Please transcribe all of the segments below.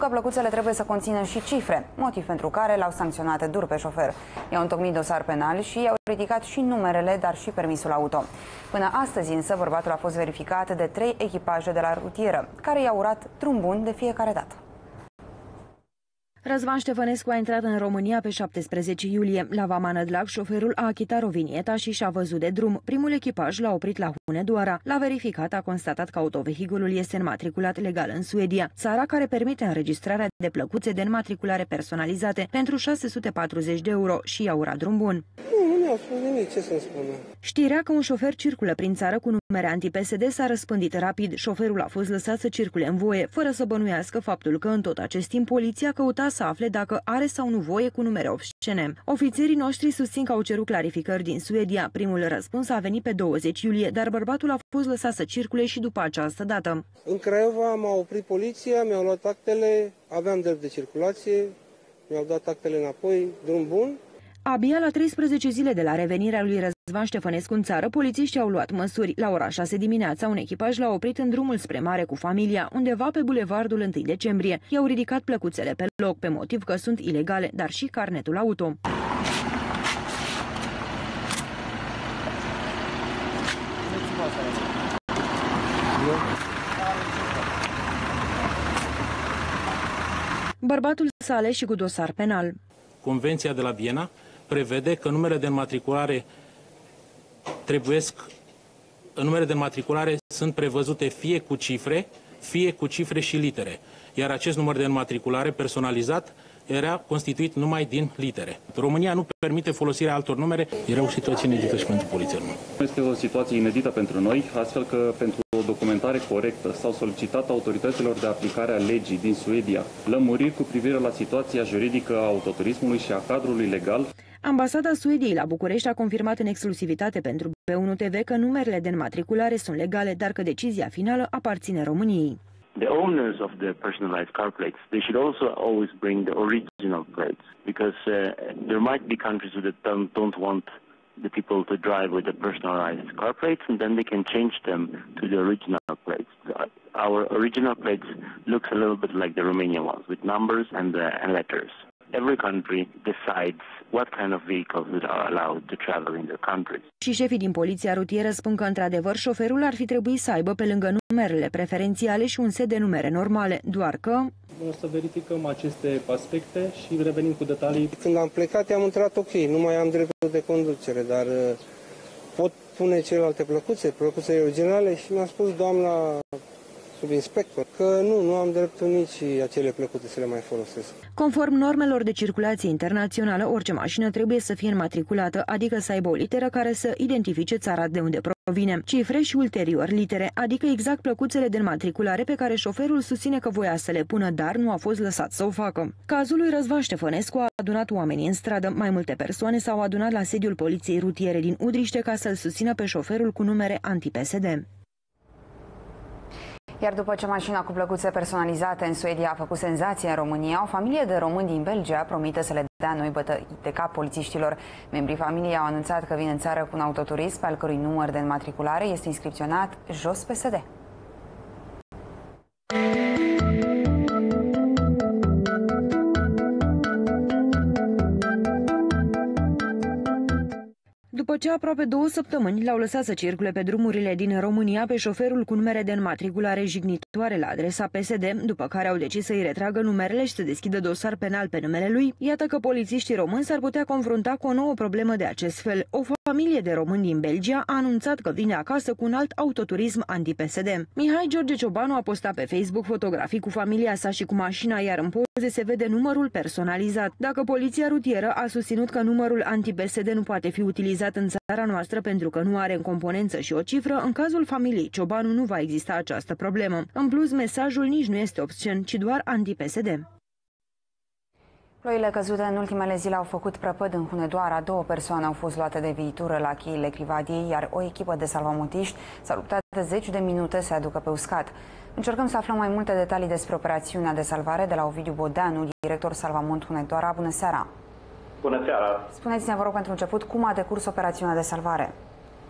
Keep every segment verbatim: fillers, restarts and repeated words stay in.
că plăcuțele trebuie să conțină și cifre, motiv pentru care l-au sancționat dur pe șofer. I-au întocmit dosar penal și i-au ridicat și numerele, dar și permisul auto. Până astăzi însă, bărbatul a fost verificat de trei echipaje de la rutieră, care i-au urat drum bun de fiecare dată. Răzvan Ștefănescu a intrat în România pe șaptesprezece iulie. La Vama Nădlac, șoferul a achitat rovinieta și și-a văzut de drum. Primul echipaj l-a oprit la Hunedoara. L-a verificat, a constatat că autovehiculul este înmatriculat legal în Suedia, țara care permite înregistrarea de plăcuțe de înmatriculare personalizate pentru șase sute patruzeci de euro și i-a urat drum bun. Nu, nu mi-au spus nimic, ce să-mi spună. Știrea că un șofer circulă prin țară cu numere anti-P S D s-a răspândit rapid. Șoferul a fost lăsat să circule în voie, fără să bănuiască faptul că în tot acest timp poliția căuta să afle dacă are sau nu voie cu numere obscene. Ofițerii noștri susțin că au cerut clarificări din Suedia. Primul răspuns a venit pe douăzeci iulie, dar bărbatul a fost lăsat să circule și după această dată. În Craiova m-a oprit poliția, mi-au luat actele, aveam drept de circulație, mi-au dat actele înapoi, drum bun. Abia la treisprezece zile de la revenirea lui Răzvan Ștefănescu în țară, polițiștii au luat măsuri. La ora șase dimineața, un echipaj l-a oprit în drumul spre mare cu familia, undeva pe bulevardul întâi decembrie. I-au ridicat plăcuțele pe loc, pe motiv că sunt ilegale, dar și carnetul auto. Bărbatul s-a ales și cu dosar penal. Convenția de la Viena prevede că numele de înmatriculare trebuiesc, numele de înmatriculare sunt prevăzute fie cu cifre, fie cu cifre și litere. Iar acest număr de înmatriculare personalizat era constituit numai din litere. România nu permite folosirea altor numere. Era o situație inedită și pentru poliția română. Este o situație inedită pentru noi, astfel că pentru o documentare corectă s-au solicitat autorităților de aplicare a legii din Suedia lămuriri cu privire la situația juridică a autoturismului și a cadrului legal. Ambasada Suediei la București a confirmat în exclusivitate pentru B unu T V că numerele de înmatriculare sunt legale, dar că decizia finală aparține României. The owners of the personalized car plates, they should also always bring the original plates, because uh, there might be countries that don't, don't want the people to drive with the personalized car plates, and then they can change them to the original plates. Our original plates looks a little bit like the Romanian ones, with numbers and, uh, and letters. Every country decides what kind of vehicles that are allowed to travel in their countries. Și șefii din poliția rutieră spun că, într-adevăr, șoferul ar fi trebuit să aibă pe lângă numerele preferențiale și un set de numere normale, doar că... O să verificăm aceste aspecte și revenim cu detalii. Când am plecat, am intrat ok, nu mai am dreptul de conducere, dar pot pune celelalte plăcuțe, plăcuțe originale, și mi-a spus doamna subinspector că nu, nu am dreptul nici acele plăcute să le mai folosesc. Conform normelor de circulație internațională, orice mașină trebuie să fie înmatriculată, adică să aibă o literă care să identifice țara de unde provine, cifre și ulterior litere, adică exact plăcuțele de înmatriculare pe care șoferul susține că voia să le pună, dar nu a fost lăsat să o facă. Cazul lui Răzvan Ștefănescu a adunat oamenii în stradă. Mai multe persoane s-au adunat la sediul poliției rutiere din Udriște ca să-l susțină pe șoferul cu numere anti-P S D. Iar după ce mașina cu plăcuțe personalizate în Suedia a făcut senzație în România, o familie de români din Belgia promite să le dea noi bătăi de cap polițiștilor. Membrii familiei au anunțat că vin în țară cu un autoturism pe al cărui număr de înmatriculare este inscripționat jos P S D. După ce aproape două săptămâni l-au lăsat să circule pe drumurile din România pe șoferul cu numere de înmatriculare jignitoare la adresa P S D, după care au decis să-i retragă numerele și să deschidă dosar penal pe numele lui, iată că polițiștii români s-ar putea confrunta cu o nouă problemă de acest fel. O familie de români din Belgia a anunțat că vine acasă cu un alt autoturism anti-P S D. Mihai George Ciobanu a postat pe Facebook fotografii cu familia sa și cu mașina, iar în poze se vede numărul personalizat. Dacă poliția rutieră a susținut că numărul anti-P S D nu poate fi utilizat în țara noastră pentru că nu are în componență și o cifră, în cazul familiei Ciobanu nu va exista această problemă. În plus, mesajul nici nu este obscen, ci doar anti-P S D. Ploile căzute în ultimele zile au făcut prăpăd în Hunedoara. Două persoane au fost luate de viitură la cheile Crivadiei, iar o echipă de salvamontiști s-a luptat de zeci de minute să aducă pe uscat. Încercăm să aflăm mai multe detalii despre operațiunea de salvare de la Ovidiu Bodeanu, director Salvamont Hunedoara. Bună seara! Bună seara! Spuneți-ne, vă rog, pentru început, cum a decurs operațiunea de salvare?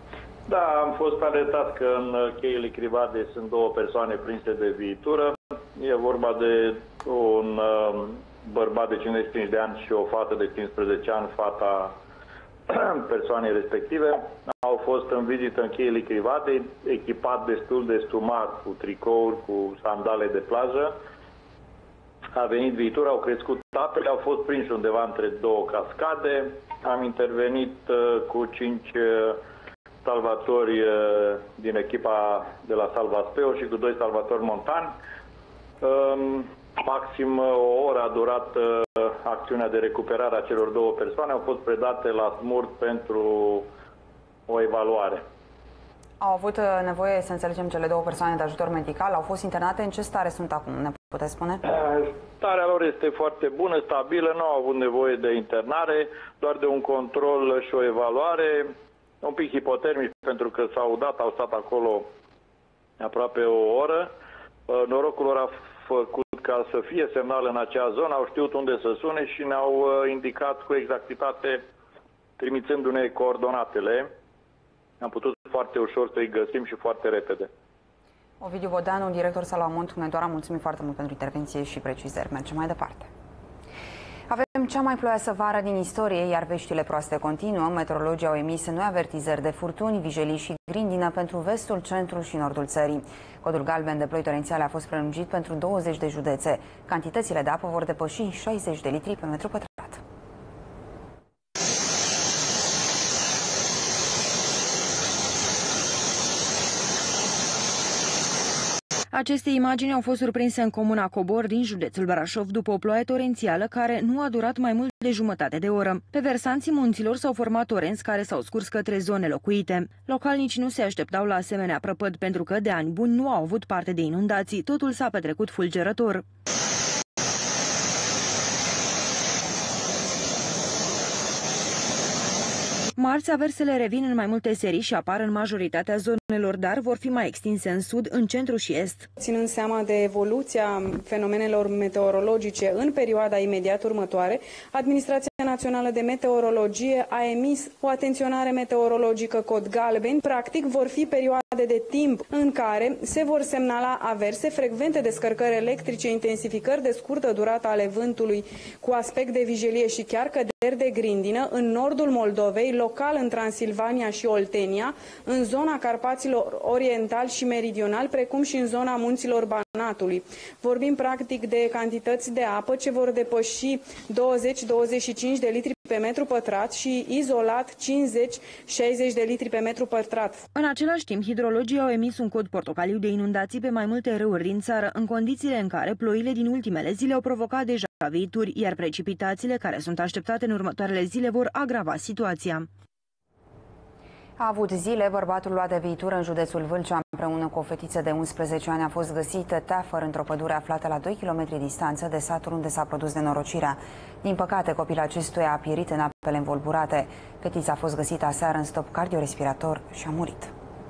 Da, am fost alertat că în cheile Crivadiei sunt două persoane prinse de viitură. E vorba de un bărbat de cincizeci și cinci de ani și o fată de cincisprezece ani, fata persoanei respective. Au fost în vizită în cheile Crivadei, echipat destul de sumat, cu tricouri, cu sandale de plajă. A venit viitura, au crescut apele, au fost prinși undeva între două cascade. Am intervenit uh, cu cinci uh, salvatori uh, din echipa de la Salvaspeo și cu doi salvatori montani. Uh, maxim uh, o oră a durat uh, acțiunea de recuperare a celor două persoane. Au fost predate la SMURD pentru o evaluare. Au avut nevoie, să înțelegem, cele două persoane de ajutor medical? Au fost internate? În ce stare sunt acum? Ne puteți spune? Starea lor este foarte bună, stabilă, nu au avut nevoie de internare, doar de un control și o evaluare, un pic hipotermic pentru că s-au dat, au stat acolo aproape o oră. Norocul lor a făcut ca să fie semnal în acea zonă, au știut unde să sune și ne-au indicat cu exactitate, trimițându-ne coordonatele. Am putut foarte ușor să-i găsim și foarte repede. Ovidiu Bodeanu, director Salvamont Hunedoara, mulțumim foarte mult pentru intervenție și precizări. Mergem mai departe. Avem cea mai ploioasă vară din istorie, iar veștile proaste continuă. Meteorologii au emis noi avertizări de furtuni, vijelii și grindină pentru vestul, centrul și nordul țării. Codul galben de ploi torențiale a fost prelungit pentru douăzeci de județe. Cantitățile de apă vor depăși șaizeci de litri pe metru pătrat. Aceste imagini au fost surprinse în comuna Cobor din județul Brașov după o ploaie torențială care nu a durat mai mult de jumătate de oră. Pe versanții munților s-au format torenți care s-au scurs către zone locuite. Localnicii nu se așteptau la asemenea prăpăd pentru că de ani buni nu au avut parte de inundații. Totul s-a petrecut fulgerător. Marți, aversele revin în mai multe serii și apar în majoritatea zonelor, dar vor fi mai extinse în sud, în centru și est. Ținând seama de evoluția fenomenelor meteorologice în perioada imediat următoare, Administrația Națională de Meteorologie a emis o atenționare meteorologică cod galben. Practic, vor fi perioade de timp în care se vor semnala averse, frecvente descărcări electrice, intensificări de scurtă durată ale vântului cu aspect de vijelie și chiar căderi de grindină în nordul Moldovei, local în Transilvania și Oltenia, în zona Carpaților Oriental și Meridional, precum și în zona munților Banatului. Vorbim practic de cantități de apă ce vor depăși douăzeci - douăzeci și cinci de litri pe metru pătrat și izolat cincizeci - șaizeci de litri pe metru pătrat. În același timp, hidrologii au emis un cod portocaliu de inundații pe mai multe râuri din țară, în condițiile în care ploile din ultimele zile au provocat deja vituri, iar precipitațiile care sunt așteptate în următoarele zile vor agrava situația. A avut zile, bărbatul luat de viitură în județul Vâlcea împreună cu o fetiță de unsprezece ani a fost găsită teafăr într-o pădure aflată la doi kilometri distanță de satul unde s-a produs nenorocirea. Din păcate, copilul acestuia a pierit în apele învolburate. Fetița a fost găsită aseară în stop cardiorespirator și a murit.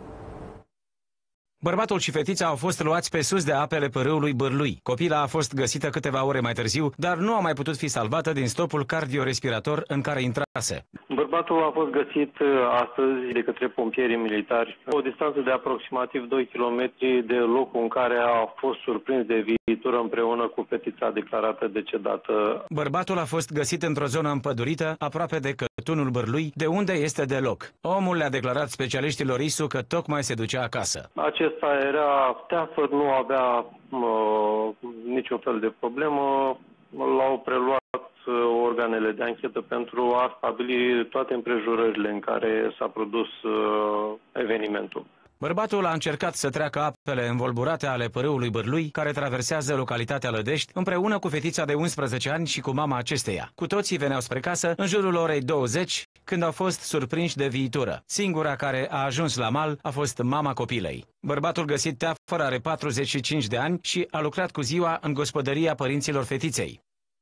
Bărbatul și fetița au fost luați pe sus de apele pârâului Bârlui. Copila a fost găsită câteva ore mai târziu, dar nu a mai putut fi salvată din stopul cardiorespirator în care intrase. Bărbatul a fost găsit astăzi de către pompierii militari, o distanță de aproximativ doi kilometri de locul în care a fost surprins de viitură împreună cu fetița declarată decedată. Bărbatul a fost găsit într-o zonă împădurită, aproape de cătunul Bârlui, de unde este deloc. Omul le-a declarat specialiștilor I S U că tocmai se ducea acasă. Acesta era teafăr, nu avea uh, niciun fel de problemă. L-au preluat uh, organele de anchetă pentru a stabili toate împrejurările în care s-a produs uh, evenimentul. Bărbatul a încercat să treacă apele învolburate ale pârâului Bârlui, care traversează localitatea Lădești, împreună cu fetița de unsprezece ani și cu mama acesteia. Cu toții veneau spre casă în jurul orei douăzeci, când au fost surprinși de viitură. Singura care a ajuns la mal a fost mama copilei. Bărbatul găsit teafăr are patruzeci și cinci de ani și a lucrat cu ziua în gospodăria părinților fetiței.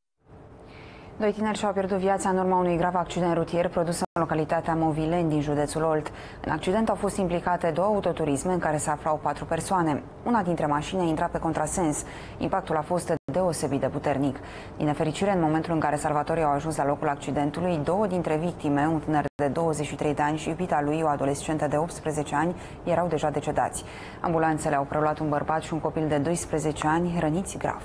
Doi tineri și-au pierdut viața în urma unui grav accident rutier produs în localitatea Movileni din județul Olt. În accident au fost implicate două autoturisme în care se aflau patru persoane. Una dintre mașini a intrat pe contrasens. Impactul a fost deosebit de puternic. Din nefericire, în momentul în care salvatorii au ajuns la locul accidentului, două dintre victime, un tânăr de douăzeci și trei de ani și iubita lui, o adolescentă de optsprezece ani, erau deja decedați. Ambulanțele au preluat un bărbat și un copil de doisprezece ani, răniți grav.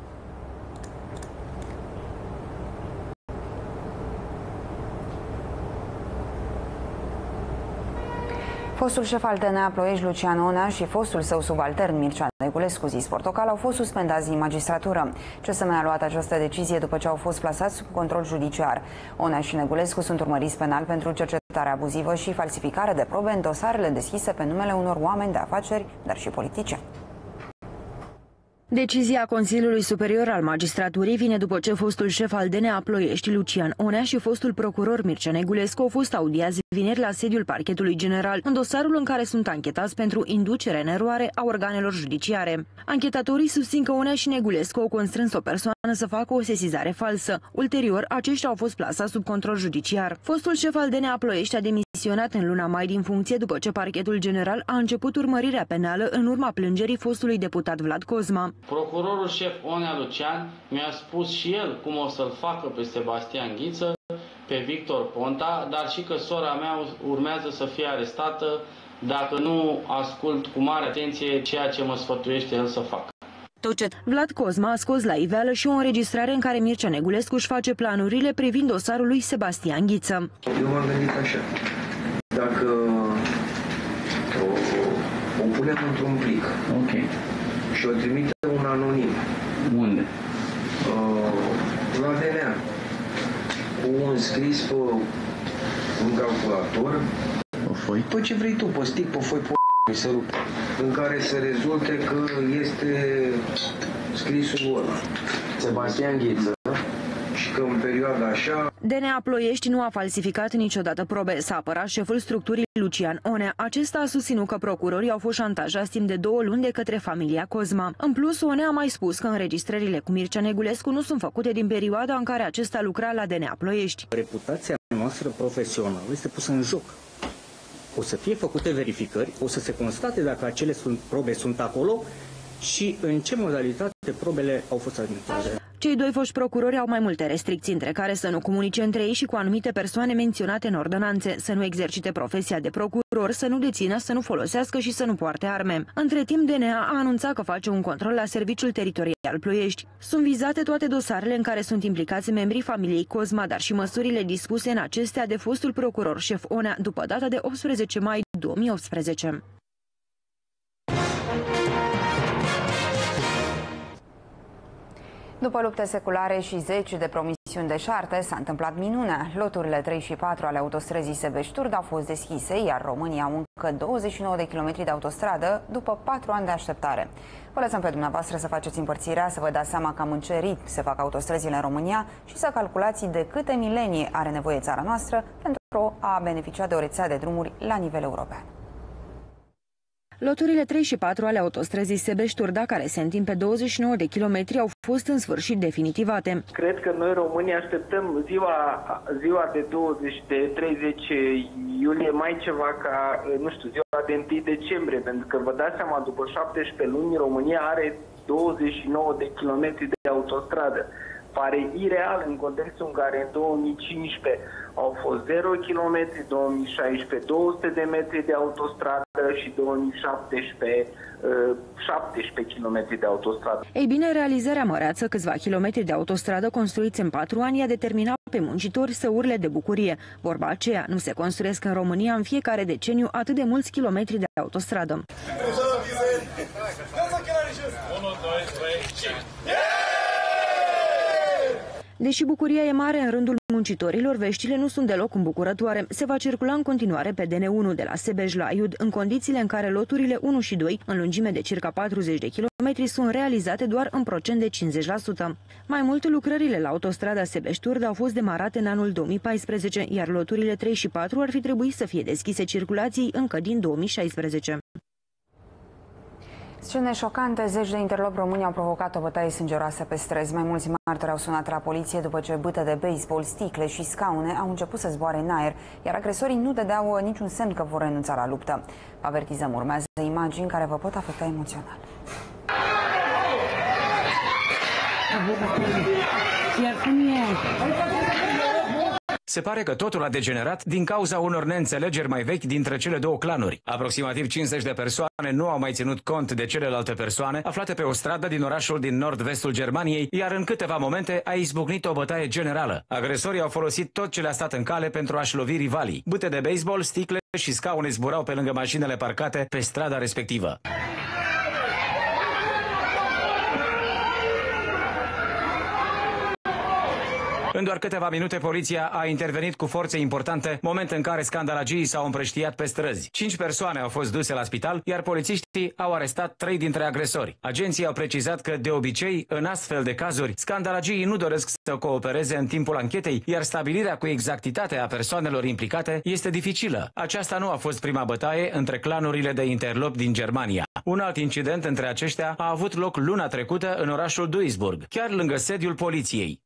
Fostul șef al D N A Ploiești, Lucian Onea, și fostul său subaltern, Mircea Negulescu, zis Portocal, au fost suspendați din magistratură. C S M a luat această decizie după ce au fost plasați sub control judiciar. Onea și Negulescu sunt urmăriți penal pentru cercetare abuzivă și falsificare de probe în dosarele deschise pe numele unor oameni de afaceri, dar și politicieni. Decizia Consiliului Superior al Magistraturii vine după ce fostul șef al D N A Ploiești, Lucian Onea, și fostul procuror Mircea Negulescu au fost audiați vineri la sediul Parchetului General, în dosarul în care sunt anchetați pentru inducere în eroare a organelor judiciare. Anchetatorii susțin că Onea și Negulescu au constrâns o persoană să facă o sesizare falsă. Ulterior, aceștia au fost plasați sub control judiciar. Fostul șef al D N A Ploiești a demisionat în luna mai din funcție după ce Parchetul General a început urmărirea penală în urma plângerii fostului deputat Vlad Cosma. Procurorul șef Onea Lucian mi-a spus și el cum o să-l facă pe Sebastian Ghiță, pe Victor Ponta, dar și că sora mea urmează să fie arestată dacă nu ascult cu mare atenție ceea ce mă sfătuiește el să facă. Vlad Cosma a scos la iveală și o înregistrare în care Mircea Negulescu își face planurile privind dosarul lui Sebastian Ghiță. Eu m-am gândit așa, dacă o, o punem într-un plic, okay, și o trimite un anonim. Unde? Uh, la D N A. Cu un scris pe un calculator. O foi? Tot ce vrei tu, pe stick, pe foi, pe să rup. În care se rezulte că este scrisul ăla. Sebastian Ghiță. Și că în perioada așa... D N A Ploiești nu a falsificat niciodată probe, s-a apărat șeful structurii Lucian Onea. Acesta a susținut că procurorii au fost șantajați timp de două luni de către familia Cosma. În plus, Onea a mai spus că înregistrările cu Mircea Negulescu nu sunt făcute din perioada în care acesta lucra la D N A Ploiești. Reputația noastră profesională este pusă în joc. O să fie făcute verificări, o să se constate dacă acele sunt, probe sunt acolo și în ce modalitate probele au fost administrate. Cei doi foști procurori au mai multe restricții, între care să nu comunice între ei și cu anumite persoane menționate în ordonanțe, să nu exercite profesia de procuror, să nu dețină, să nu folosească și să nu poarte arme. Între timp, D N A a anunțat că face un control la Serviciul Teritorial Ploiești. Sunt vizate toate dosarele în care sunt implicați membrii familiei Cosma, dar și măsurile dispuse în acestea de fostul procuror șef Onea după data de optsprezece mai două mii optsprezece. După lupte seculare și zeci de promisiuni deșarte, s-a întâmplat minunea. Loturile trei și patru ale autostrăzii Sebeș-Turda au fost deschise, iar România au încă douăzeci și nouă de kilometri de autostradă după patru ani de așteptare. Vă lăsăm pe dumneavoastră să faceți împărțirea, să vă dați seama cam în ce ritm se fac autostrăzile în România și să calculați de câte milenii are nevoie țara noastră pentru a beneficia de o rețea de drumuri la nivel european. Loturile trei și patru ale autostrăzii Sebeș-Turda, care se întind pe douăzeci și nouă de kilometri, au fost în sfârșit definitivate. Cred că noi, românii, așteptăm ziua, ziua de douăzeci, de treizeci iulie, mai ceva ca, nu știu, ziua de întâi decembrie, pentru că vă dați seama, după șaptesprezece luni, România are douăzeci și nouă de kilometri de autostradă. Pare ireal în contextul în care în două mii cincisprezece au fost zero kilometri, două mii șaisprezece două sute de metri de autostradă și două mii șaptesprezece șaptesprezece kilometri de autostradă. Ei bine, realizarea măreață, câțiva kilometri de autostradă construiți în patru ani, a determinat pe muncitori să urle de bucurie. Vorba aceea, nu se construiesc în România în fiecare deceniu atât de mulți kilometri de autostradă. Deși bucuria e mare în rândul muncitorilor, veștile nu sunt deloc îmbucurătoare. Se va circula în continuare pe D N unu de la Sebeș la Aiud, în condițiile în care loturile unu și doi, în lungime de circa patruzeci de kilometri, sunt realizate doar în procent de cincizeci la sută. Mai mult, lucrările la autostrada Sebeș-Turda au fost demarate în anul două mii paisprezece, iar loturile trei și patru ar fi trebuit să fie deschise circulației încă din două mii șaisprezece. Scene șocante, zeci de interlopi români au provocat o bătaie sângeroasă pe străzi. Mai mulți martori au sunat la poliție după ce bâte de baseball, sticle și scaune au început să zboare în aer, iar agresorii nu dădeau niciun semn că vor renunța la luptă. Vă avertizăm, urmează imagini care vă pot afecta emoțional. Se pare că totul a degenerat din cauza unor neînțelegeri mai vechi dintre cele două clanuri. Aproximativ cincizeci de persoane nu au mai ținut cont de celelalte persoane aflate pe o stradă din orașul din nord-vestul Germaniei, iar în câteva momente a izbucnit o bătaie generală. Agresorii au folosit tot ce le-a stat în cale pentru a-și lovi rivalii. Bâte de baseball, sticle și scaune zburau pe lângă mașinile parcate pe strada respectivă. În doar câteva minute, poliția a intervenit cu forțe importante, moment în care scandalagiii s-au împrăștiat pe străzi. Cinci persoane au fost duse la spital, iar polițiștii au arestat trei dintre agresori. Agenții au precizat că, de obicei, în astfel de cazuri, scandalagiii nu doresc să coopereze în timpul anchetei, iar stabilirea cu exactitate a persoanelor implicate este dificilă. Aceasta nu a fost prima bătaie între clanurile de interlop din Germania. Un alt incident între aceștia a avut loc luna trecută în orașul Duisburg, chiar lângă sediul poliției.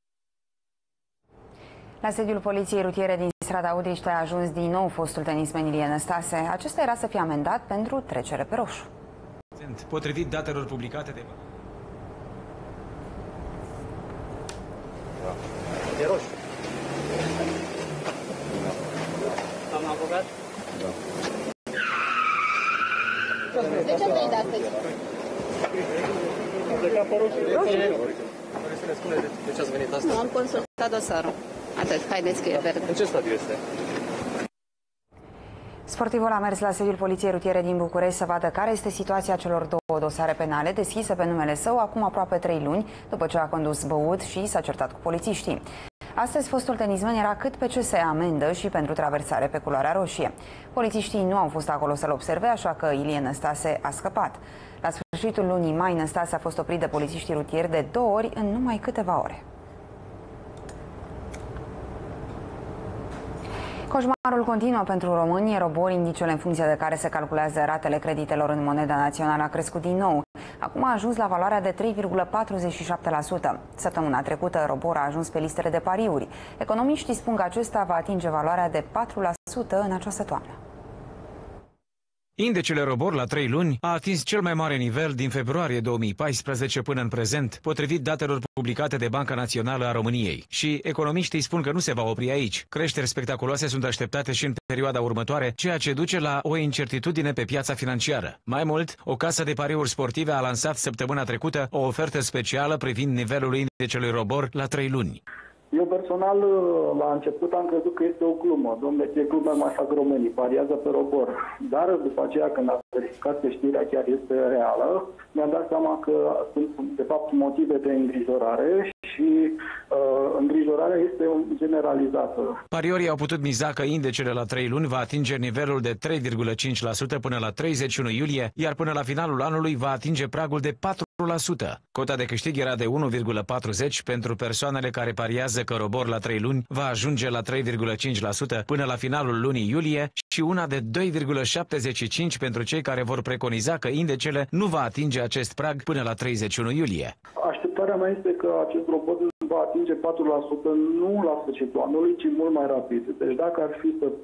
La sediul poliției rutiere din strada Udriște a ajuns din nou fostul tenismen Ilie Năstase. Acesta era să fie amendat pentru trecere pe roșu. Potrivit datelor publicate de... E roșu. Am avocat? Da. De ce te-ai dat pe zi? Am plecat pe roșu. Vreți să ne spuneți de ce ați venit astăzi? Nu, am consultat dosarul. Atât, haideți că e verde. În ce stadiu este? Sportivul a mers la sediul poliției rutiere din București să vadă care este situația celor două dosare penale deschise pe numele său acum aproape trei luni, după ce a condus băut și s-a certat cu polițiștii. Astăzi, fostul tenismen era cât pe ce se amendă și pentru traversare pe culoarea roșie. Polițiștii nu au fost acolo să-l observe, așa că Ilie Năstase a scăpat. La sfârșitul lunii mai, Năstase a fost oprit de polițiștii rutieri de două ori în numai câteva ore. Coșmarul continuă pentru români. Robor, indiciul în funcție de care se calculează ratele creditelor în moneda națională, a crescut din nou. Acum a ajuns la valoarea de trei virgulă patruzeci și șapte la sută. Săptămâna trecută, Robor a ajuns pe listele de pariuri. Economiștii spun că acesta va atinge valoarea de patru la sută în această toamnă. Indicele Robor la trei luni a atins cel mai mare nivel din februarie două mii paisprezece până în prezent, potrivit datelor publicate de Banca Națională a României. Și economiștii spun că nu se va opri aici. Creșteri spectaculoase sunt așteptate și în perioada următoare, ceea ce duce la o incertitudine pe piața financiară. Mai mult, o casă de pariuri sportive a lansat săptămâna trecută o ofertă specială privind nivelul indicelui Robor la trei luni. Eu personal, la început, am crezut că este o glumă. Dom'le, ce glumă mai fac românii, pariază pe Robor. Dar după aceea, când am verificat că știrea chiar este reală, mi-am dat seama că sunt, de fapt, motive de îngrijorare și uh, îngrijorarea este generalizată. Pariorii au putut miza că indicele la trei luni va atinge nivelul de trei virgulă cinci la sută până la treizeci și unu iulie, iar până la finalul anului va atinge pragul de patru la sută. Cota de câștig era de unu virgulă patruzeci pentru persoanele care pariază că Robor la trei luni va ajunge la trei virgulă cinci la sută până la finalul lunii iulie și una de doi virgulă șaptezeci și cinci pentru cei care vor preconiza că indicele nu va atinge acest prag până la treizeci și unu iulie. Așteptarea mea este că acest robot va atinge patru la sută nu la sfârșitul anului, ci mult mai rapid. Deci dacă ar fi să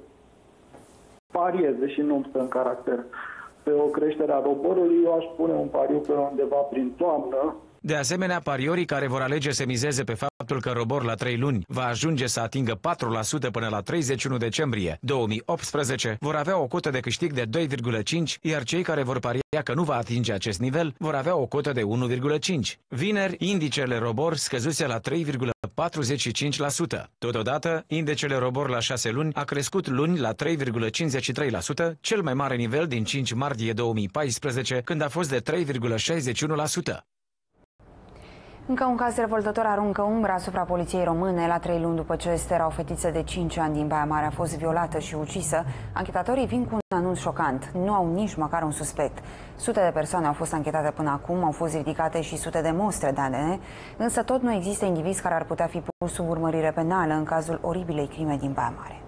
parieze și nu stă în caracter pe o creștere a roborului, eu aș pune un pariu pe undeva prin toamnă. De asemenea, pariorii care vor alege să mizeze pe faptul că Robor la trei luni va ajunge să atingă patru la sută până la treizeci și unu decembrie două mii optsprezece vor avea o cotă de câștig de doi virgulă cinci, iar cei care vor paria că nu va atinge acest nivel vor avea o cotă de unu virgulă cinci. Vineri, indicele Robor scăzuse la trei virgulă patruzeci și cinci la sută. Totodată, indicele Robor la șase luni a crescut luni la trei virgulă cincizeci și trei la sută, cel mai mare nivel din cinci martie două mii paisprezece, când a fost de trei virgulă șaizeci și unu la sută. Încă un caz revoltător aruncă umbra asupra poliției române. La trei luni după ce Estera, o fetiță de cinci ani din Baia Mare, a fost violată și ucisă, anchetatorii vin cu un anunț șocant. Nu au nici măcar un suspect. Sute de persoane au fost anchetate până acum, au fost ridicate și sute de mostre de A D N, însă tot nu există indivizi care ar putea fi pus sub urmărire penală în cazul oribilei crime din Baia Mare.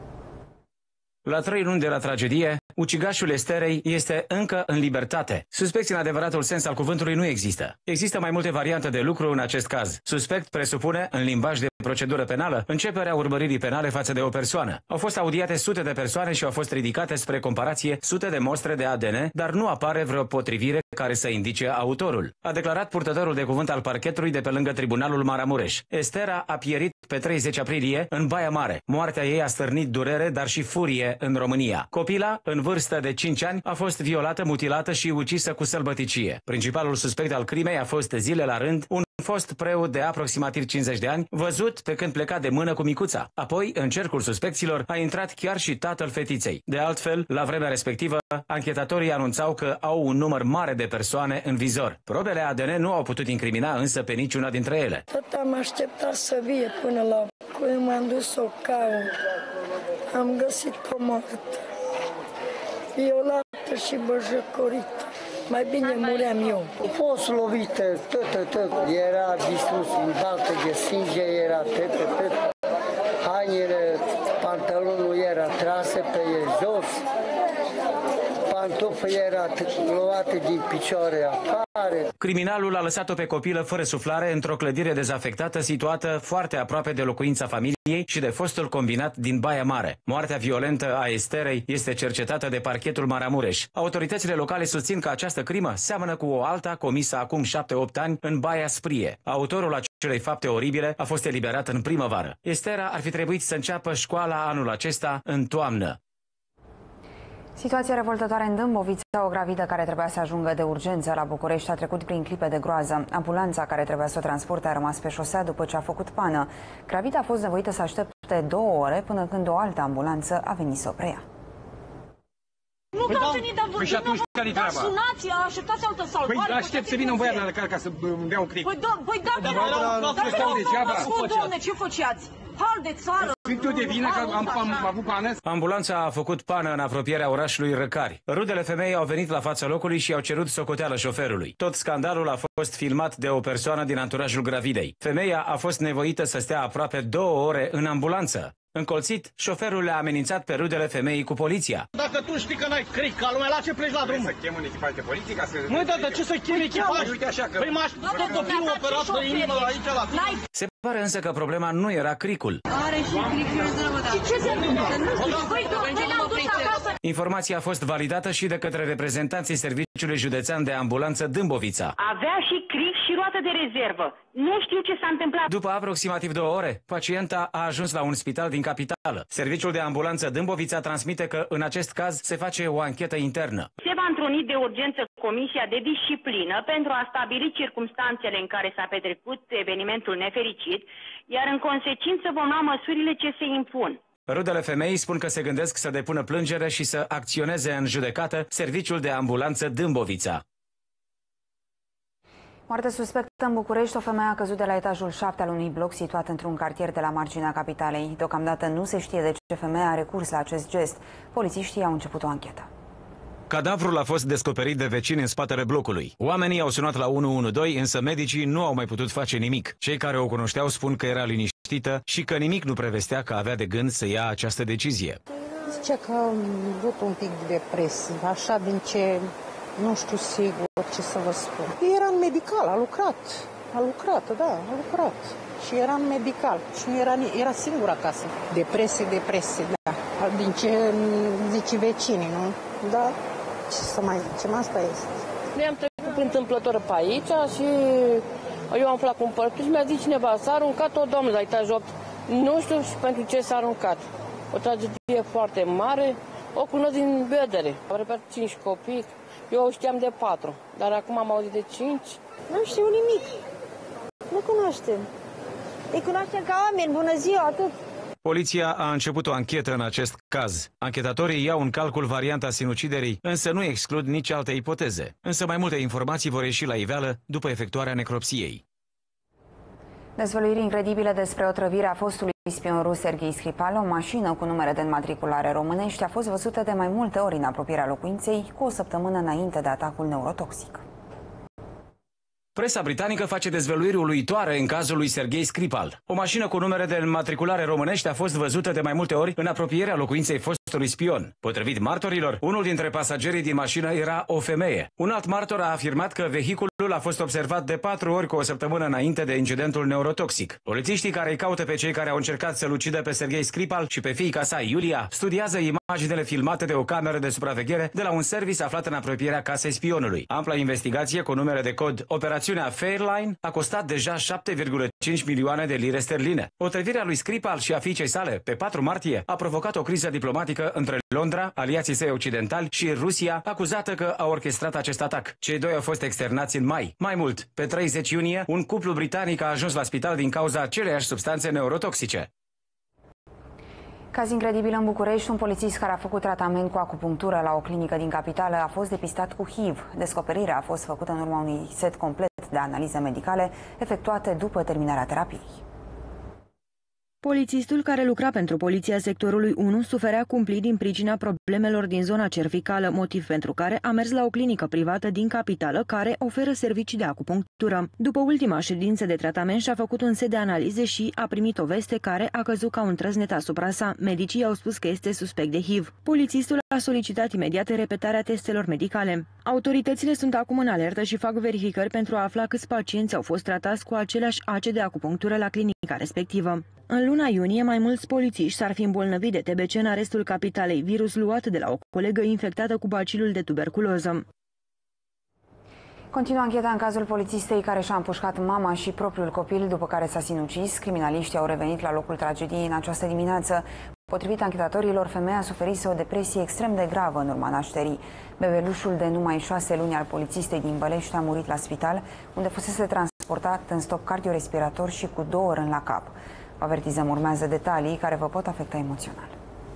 La trei luni de la tragedie, ucigașul Esterei este încă în libertate. Suspecți în adevăratul sens al cuvântului nu există. Există mai multe variante de lucru în acest caz. Suspect presupune, în limbaj de procedură penală începerea urmăririi penale față de o persoană. Au fost audiate sute de persoane și au fost ridicate spre comparație sute de mostre de A D N, dar nu apare vreo potrivire care să indice autorul. A declarat purtătorul de cuvânt al parchetului de pe lângă Tribunalul Maramureș. Estera a pierit pe treizeci aprilie în Baia Mare. Moartea ei a stârnit durere, dar și furie în România. Copila, în vârstă de cinci ani, a fost violată, mutilată și ucisă cu sălbăticie. Principalul suspect al crimei a fost zile la rând un fost preot de aproximativ cincizeci de ani, văzut pe când pleca de mână cu micuța. Apoi, în cercul suspecților, a intrat chiar și tatăl fetiței. De altfel, la vremea respectivă, anchetatorii anunțau că au un număr mare de persoane în vizor. Probele A D N nu au putut incrimina însă pe niciuna dintre ele. Tot am așteptat să vie până la când m-am dus să o caut. Am găsit-o moartă, violată și băjăcorită. Mai bine muream eu. A fost lovită, tot, tot, tot. Era distrus în baltă de sânge, era tot, tot, tot. Hainele, pantalonul era trasă pe jos. Pantoful era luată din picioare afară. Criminalul a lăsat-o pe copilă fără suflare într-o clădire dezafectată situată foarte aproape de locuința familiei și de fostul combinat din Baia Mare. Moartea violentă a Esterei este cercetată de parchetul Maramureș. Autoritățile locale susțin că această crimă seamănă cu o alta comisă acum șapte opt ani în Baia Sprie. Autorul acelei fapte oribile a fost eliberat în primăvară. Estera ar fi trebuit să înceapă școala anul acesta în toamnă. Situația revoltătoare în Dâmbovița. O gravidă care trebuia să ajungă de urgență la București a trecut prin clipe de groază. Ambulanța care trebuia să o transporte a rămas pe șosea după ce a făcut pană. Gravida a fost nevoită să aștepte două ore până când o altă ambulanță a venit să o preia. Nu că a venit, dar păi și atunci care-i treaba? sunați, așteptați altă salvare. Păi aștept să vină un băiat la car ca să îmi dea un cric. Păi da, păi da, doamne, ce făceați? Hal de țară! Când eu de vină că am, am avut pană? Ambulanța a făcut pană în apropierea orașului Răcari. Rudele femeii au venit la fața locului și au cerut socoteală șoferului. Tot scandalul a fost filmat de o persoană din anturajul gravidei. Femeia a fost nevoită să stea aproape două ore în ambulanță. Încolțit, șoferul le-a amenințat pe rudele femeii cu poliția. Dacă tu știi că n-ai cric ca lumea, la ce pleci la drum? Să chem un echipaj de poliție ca să... Măi, dar de ce să chem echipaj? Uite așa că... Păi m-aș tot copilul operat pe inimă aici la tine. Se pare însă că problema nu era cricul. Are și cricul de la... Și ce se întâmplă? Nu știu, păi, păi l-am dus acasă. Informația a fost validată și de către reprezentanții Serviciului Județean de Ambulanță Dâmbovița. Avea și cric și roată de rezervă. Nu știu ce s-a întâmplat. După aproximativ două ore, pacienta a ajuns la un spital din capitală. Serviciul de ambulanță Dâmbovița transmite că în acest caz se face o anchetă internă. Se va întruni de urgență Comisia de Disciplină pentru a stabili circumstanțele în care s-a petrecut evenimentul nefericit, iar în consecință vom lua măsurile ce se impun. Rudele femeii spun că se gândesc să depună plângere și să acționeze în judecată Serviciul de ambulanță Dâmbovița. Moarte suspectă în București. O femeie a căzut de la etajul șapte al unui bloc situat într-un cartier de la marginea capitalei. Deocamdată nu se știe de ce femeia a recurs la acest gest. Polițiștii au început o anchetă. Cadavrul a fost descoperit de vecini în spatele blocului. Oamenii au sunat la unu unu doi, însă medicii nu au mai putut face nimic. Cei care o cunoșteau spun că era liniștită și că nimic nu prevestea că avea de gând să ia această decizie. Zicea că am avut un pic de depresie, așa din ce... Nu știu sigur ce să vă spun. Era în medical, a lucrat. A lucrat, da, a lucrat. Și era în medical. Și nu era, era singur acasă. Depresie, depresie, da. Din ce zice vecinii, nu? Da, ce să mai zicem, asta este. Noi am trecut întâmplător pe aici și eu am aflat cu un părtuș și mi-a zis cineva, s-a aruncat o doamnă la etaj opt. Nu știu și pentru ce s-a aruncat. O tragedie foarte mare, o cunosc din vedere. Am repetat cinci copii. Eu știam de patru, dar acum am auzit de cinci. Nu știu nimic. Nu cunoaștem. Îi cunoaștem ca oameni. Bună ziua, atât. Poliția a început o anchetă în acest caz. Anchetatorii iau în calcul varianta sinuciderii, însă nu exclud nici alte ipoteze. Însă mai multe informații vor ieși la iveală după efectuarea necropsiei. Dezvăluiri incredibile despre otrăvirea fostului spion rus Serghei Skripal. O mașină cu numere de înmatriculare românești a fost văzută de mai multe ori în apropierea locuinței, cu o săptămână înainte de atacul neurotoxic. Presa britanică face dezvăluiri uluitoare în cazul lui Serghei Skripal. O mașină cu numere de înmatriculare românești a fost văzută de mai multe ori în apropierea locuinței fostului spion. Potrivit martorilor, unul dintre pasagerii din mașină era o femeie. Un alt martor a afirmat că vehiculul a fost observat de patru ori cu o săptămână înainte de incidentul neurotoxic. Polițiștii care îi caută pe cei care au încercat să-l ucidă pe Serghei Skripal și pe fiica sa, Iulia, studiază imaginele filmate de o cameră de supraveghere de la un serviciu aflat în apropierea casei spionului. Ampla investigație cu numere de cod Operațiunea Fairline a costat deja șapte virgulă cinci milioane de lire sterline. Otrăvirea lui Skripal și a fiicei sale pe patru martie a provocat o criză diplomatică între Londra, aliații săi occidentali și Rusia, acuzată că a orchestrat acest atac. Cei doi au fost externați în mai. Mai mult, pe treizeci iunie, un cuplu britanic a ajuns la spital din cauza aceleiași substanțe neurotoxice. Caz incredibil în București, un polițist care a făcut tratament cu acupunctură la o clinică din capitală a fost depistat cu H I V. Descoperirea a fost făcută în urma unui set complet de analize medicale efectuate după terminarea terapiei. Polițistul care lucra pentru poliția sectorului unu suferea cumplit din pricina problemelor din zona cervicală, motiv pentru care a mers la o clinică privată din capitală care oferă servicii de acupunctură. După ultima ședință de tratament și-a făcut un set de analize și a primit o veste care a căzut ca un trăsnet asupra sa. Medicii au spus că este suspect de H I V. Polițistul a solicitat imediat repetarea testelor medicale. Autoritățile sunt acum în alertă și fac verificări pentru a afla câți pacienți au fost tratați cu aceleași ace de acupunctură la clinica respectivă. În luna iunie, mai mulți polițiști s-ar fi îmbolnăvit de T B C în arestul capitalei, virus luat de la o colegă infectată cu bacilul de tuberculoză. Continuă ancheta în cazul polițistei care și-a împușcat mama și propriul copil, după care s-a sinucis. Criminaliștii au revenit la locul tragediei în această dimineață. Potrivit anchetatorilor, femeia suferise o depresie extrem de gravă în urma nașterii. Bebelușul de numai șase luni al polițistei din Bălești a murit la spital, unde fusese transportat în stop cardiorespirator și cu două răni la cap. Vă avertizăm, urmează detalii care vă pot afecta emoțional.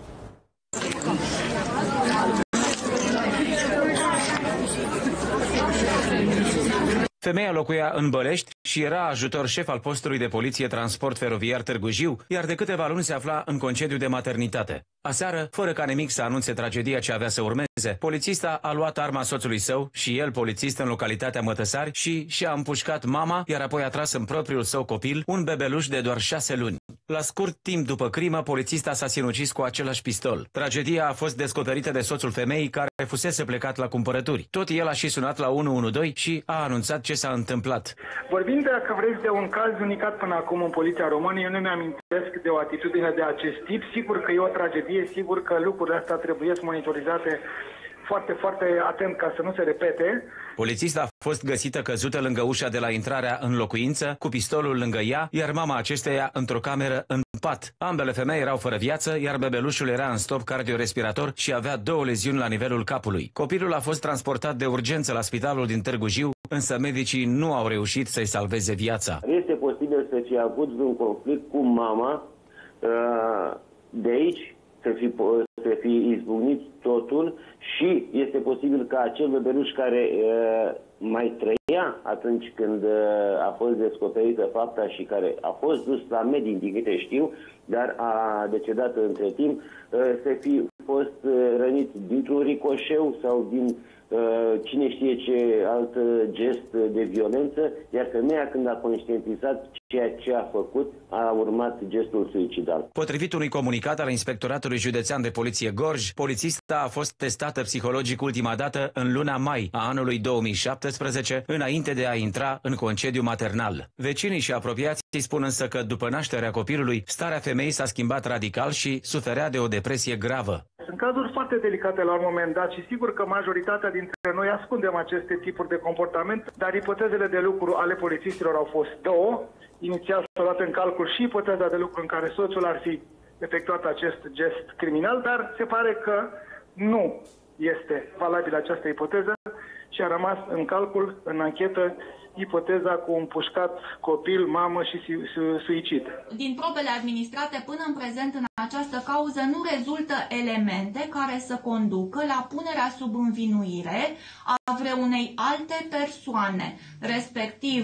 Femeia locuia în Bălești și era ajutor șef al postului de poliție transport feroviar Târgu Jiu, iar de câteva luni se afla în concediu de maternitate. Aseară, fără ca nimic să anunțe tragedia ce avea să urmeze, polițista a luat arma soțului său și el, polițist, în localitatea Mătăsari și și-a împușcat mama, iar apoi a tras în propriul său copil, un bebeluș de doar șase luni. La scurt timp după crimă, polițista s-a sinucis cu același pistol. Tragedia a fost descoperită de soțul femeii care fusese plecat la cumpărături. Tot el a și sunat la unu unu doi și a anunțat ce s-a întâmplat. Vorbind, dacă vreți, de un caz unicat până acum în poliția română, eu nu mi-amintesc de o atitudine de acest tip. Sigur că e o tragedie, sigur că lucrurile astea trebuie monitorizate foarte, foarte atent ca să nu se repete. Polițista a fost găsită căzută lângă ușa de la intrarea în locuință, cu pistolul lângă ea, iar mama acesteia într-o cameră în pat. Ambele femei erau fără viață, iar bebelușul era în stop cardiorespirator și avea două leziuni la nivelul capului. Copilul a fost transportat de urgență la spitalul din Târgu Jiu, însă medicii nu au reușit să-i salveze viața. Este posibil să fie avut un conflict cu mama, de aici să fi, să fi izbucnit totul și este posibil ca acel bebeluș care uh, mai trăia atunci când uh, a fost descoperită fapta și care a fost dus la medic, din câte știu, dar a decedat între timp, uh, să fi fost uh, rănit dintr-un ricoșeu sau din uh, cine știe ce alt gest de violență, iar femeia, când a conștientizat ceea ce a făcut, a urmat gestul suicidal. Potrivit unui comunicat al Inspectoratului Județean de Poliție Gorj, polițista a fost testată psihologic ultima dată în luna mai a anului două mii șaptesprezece, înainte de a intra în concediu maternal. Vecinii și apropiații spun însă că după nașterea copilului, starea femeii s-a schimbat radical și suferea de o depresie gravă. Sunt cazuri foarte delicate la un moment dat și sigur că majoritatea dintre noi ascundem aceste tipuri de comportament, dar ipotezele de lucru ale polițistilor au fost două. Inițial s-a luat în calcul și ipoteza de lucru în care soțul ar fi efectuat acest gest criminal, dar se pare că nu este valabilă această ipoteză și a rămas în calcul, în anchetă, ipoteza cu un pușcat copil, mamă și suicid. Din probele administrate până în prezent în această cauză nu rezultă elemente care să conducă la punerea sub învinuire a vreunei alte persoane, respectiv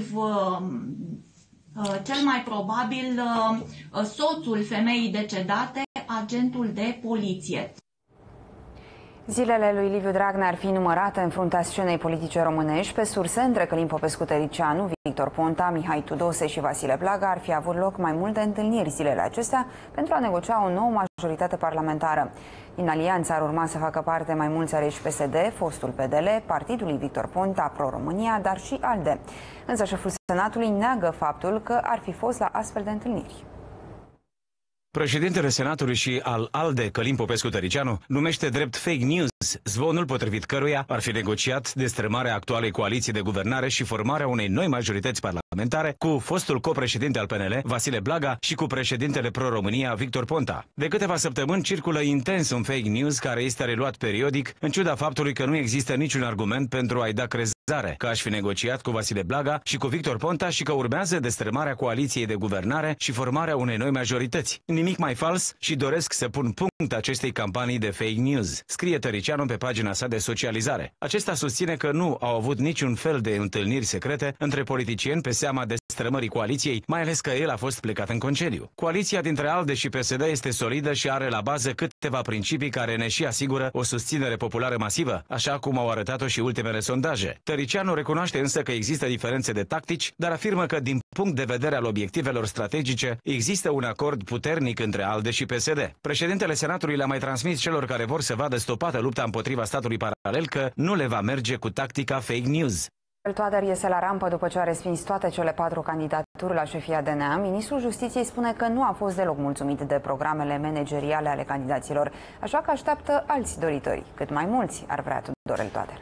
cel mai probabil soțul femeii decedate, agentul de poliție. Zilele lui Liviu Dragnea ar fi numărate în fruntea scenei politice românești. Pe surse, între Călin Popescu-Tăricianu, Victor Ponta, Mihai Tudose și Vasile Blaga ar fi avut loc mai multe întâlniri zilele acestea pentru a negocia o nouă majoritate parlamentară. Din alianță ar urma să facă parte mai mulți aleși P S D, fostul P D L, partidul lui Victor Ponta, Pro-România, dar și ALDE. Însă șeful Senatului neagă faptul că ar fi fost la astfel de întâlniri. Președintele Senatului și al ALDE, Călin Popescu-Tăricianu, numește drept fake news zvonul potrivit căruia ar fi negociat destrămarea actualei coaliții de guvernare și formarea unei noi majorități parlamentare cu fostul copreședinte al P N L, Vasile Blaga, și cu președintele Pro-România, Victor Ponta. De câteva săptămâni circulă intens un fake news care este reluat periodic, în ciuda faptului că nu există niciun argument pentru a-i da crezare că aș fi negociat cu Vasile Blaga și cu Victor Ponta și că urmează destrămarea coaliției de guvernare și formarea unei noi majorități. Nimic mai fals și doresc să pun punct acestei campanii de fake news, scrie Tăricianu pe pagina sa de socializare. Acesta susține că nu au avut niciun fel de întâlniri secrete între politicieni pe seama destrămării coaliției, mai ales că el a fost plecat în concediu. Coaliția dintre ALDE și P S D este solidă și are la bază câteva principii care ne și asigură o susținere populară masivă, așa cum au arătat-o și ultimele sondaje. Tăricianu recunoaște însă că există diferențe de tactici, dar afirmă că din punct de vedere al obiectivelor strategice există un acord puternic între ALDE și P S D. Președintele Senatului le-a mai transmis celor care vor să vadă stopată lupta împotriva statului paralel că nu le va merge cu tactica fake news. Toader iese la rampă după ce a respins toate cele patru candidaturi la șefia D N A. Ministrul Justiției spune că nu a fost deloc mulțumit de programele manageriale ale candidaților, așa că așteaptă alți doritori. Cât mai mulți ar vrea Tudorel Toader.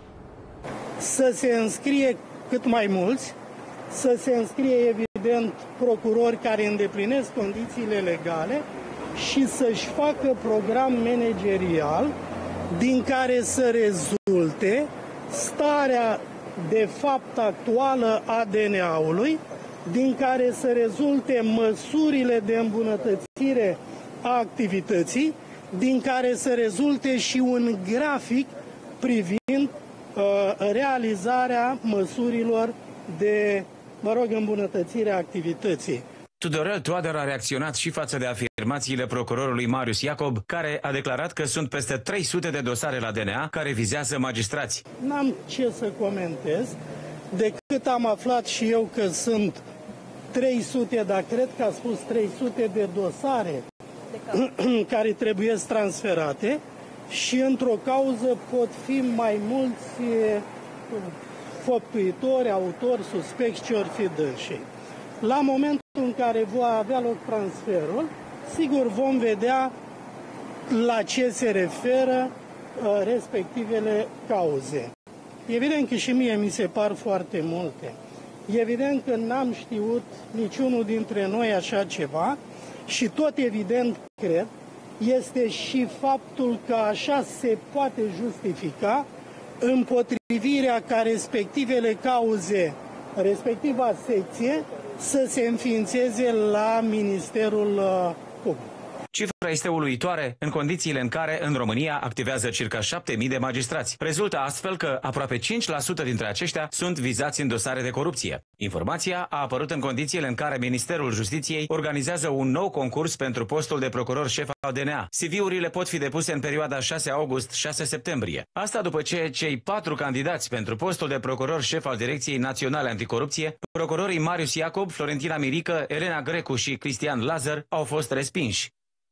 Să se înscrie cât mai mulți, să se înscrie evident procurori care îndeplinesc condițiile legale și să-și facă program managerial din care să rezulte starea de fapt actuală a D N A-ului, din care să rezulte măsurile de îmbunătățire a activității, din care să rezulte și un grafic privind uh, realizarea măsurilor de, mă rog, îmbunătățire a activității. Tudorel Toader a reacționat și față de afirmațiile procurorului Marius Iacob, care a declarat că sunt peste trei sute de dosare la D N A care vizează magistrați. N-am ce să comentez, decât am aflat și eu că sunt trei sute, dar cred că a spus trei sute de dosare care trebuie transferate și într-o cauză pot fi mai mulți făptuitori, autori, suspecți ce ori fi dânsii. La momentul în care va avea loc transferul, sigur vom vedea la ce se referă uh, respectivele cauze. Evident că și mie mi se par foarte multe. Evident că n-am știut niciunul dintre noi așa ceva și tot evident cred este și faptul că așa se poate justifica împotrivirea ca respectivele cauze, respectiva secție, să se înființeze la Ministerul Public. Cifra este uluitoare în condițiile în care în România activează circa șapte mii de magistrați. Rezultă astfel că aproape cinci la sută dintre aceștia sunt vizați în dosare de corupție. Informația a apărut în condițiile în care Ministerul Justiției organizează un nou concurs pentru postul de procuror șef al D N A. C V-urile pot fi depuse în perioada șase august - șase septembrie. Asta după ce cei patru candidați pentru postul de procuror șef al Direcției Naționale Anticorupție, procurorii Marius Iacob, Florentina Mirică, Elena Grecu și Cristian Lazar, au fost respinși.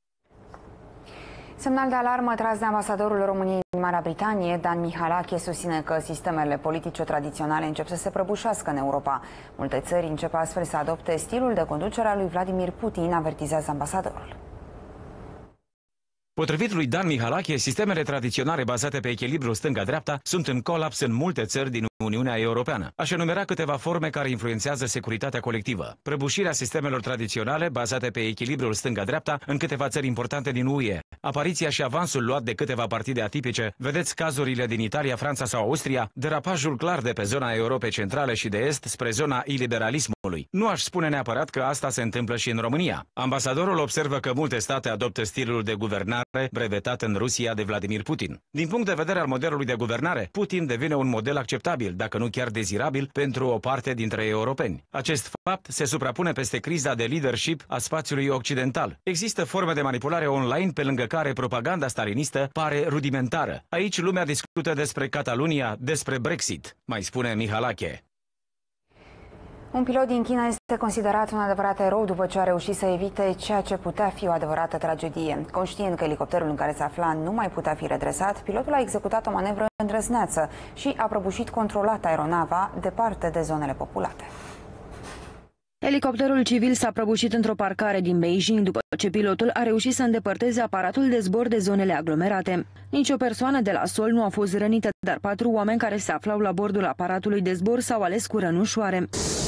Semnal de alarmă tras de ambasadorul României în Marea Britanie, Dan Mihalache, susține că sistemele politice tradiționale încep să se prăbușească în Europa. Multe țări încep astfel să adopte stilul de conducere al lui Vladimir Putin, avertizează ambasadorul. Potrivit lui Dan Mihalache, sistemele tradiționale bazate pe echilibru stânga-dreapta sunt în colaps în multe țări din Uniunea Europeană. Aș enumera câteva forme care influențează securitatea colectivă. Prăbușirea sistemelor tradiționale bazate pe echilibrul stânga-dreapta în câteva țări importante din U E. Apariția și avansul luat de câteva partide atipice, vedeți cazurile din Italia, Franța sau Austria, derapajul clar de pe zona Europei Centrale și de Est spre zona iliberalismului. Nu aș spune neapărat că asta se întâmplă și în România. Ambasadorul observă că multe state adoptă stilul de guvernare brevetat în Rusia de Vladimir Putin. Din punct de vedere al modelului de guvernare, Putin devine un model acceptabil, dacă nu chiar dezirabil, pentru o parte dintre europeni. Acest fapt se suprapune peste criza de leadership a spațiului occidental. Există forme de manipulare online pe lângă care propaganda stalinistă pare rudimentară. Aici lumea discută despre Catalunia, despre Brexit, mai spune Mihalache. Un pilot din China este considerat un adevărat erou după ce a reușit să evite ceea ce putea fi o adevărată tragedie. Conștient că elicopterul în care se afla nu mai putea fi redresat, pilotul a executat o manevră îndrăzneață și a prăbușit controlat aeronava departe de zonele populate. Elicopterul civil s-a prăbușit într-o parcare din Beijing după ce pilotul a reușit să îndepărteze aparatul de zbor de zonele aglomerate. Nici o persoană de la sol nu a fost rănită, dar patru oameni care se aflau la bordul aparatului de zbor s-au ales cu răni ușoare.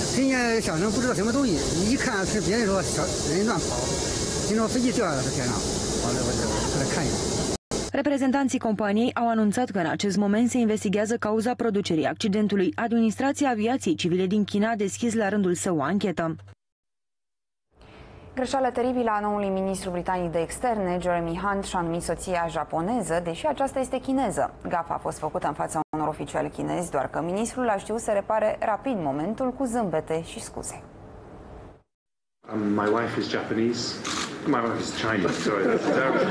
Reprezentanții companiei au anunțat că în acest moment se investigează cauza producerii accidentului. Administrația Aviației Civile din China a deschis la rândul său o anchetă. Greșeală teribilă a noului ministru britanic de externe, Jeremy Hunt, și-a numit soția japoneză, deși aceasta este chineză. Gafa a fost făcută în fața unor oficiali chinezi, doar că ministrul a știut să repare rapid momentul cu zâmbete și scuze. Um, my wife is Japanese. My wife is Chinese. Sorry, that's a terrible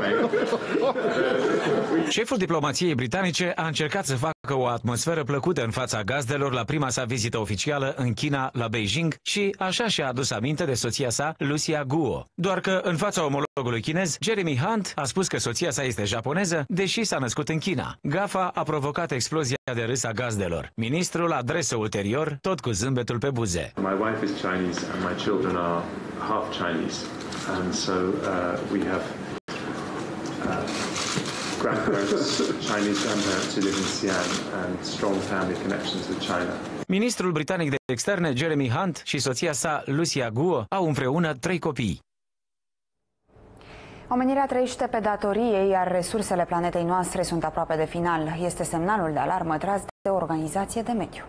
mistake. Șeful diplomației britanice a încercat să facă o atmosferă plăcută în fața gazdelor la prima sa vizită oficială în China, la Beijing, și așa și-a adus aminte de soția sa, Lucia Guo. Doar că în fața omologului chinez, Jeremy Hunt a spus că soția sa este japoneză, deși s-a născut în China. Gafa a provocat explozia de râs a gazdelor. Ministrul adresă ulterior, tot cu zâmbetul pe buze. My wife is Chinese and my children are half Chinese. And so uh, we have uh, grandparents, Chinese grandparents who live in Xi'an and strong family connections with China. Ministrul britanic de externe, Jeremy Hunt, și soția sa, Lucia Guo, au împreună trei copii. Omenirea trăiește pe datorie, iar resursele planetei noastre sunt aproape de final. Este semnalul de alarmă tras de o organizație de mediu.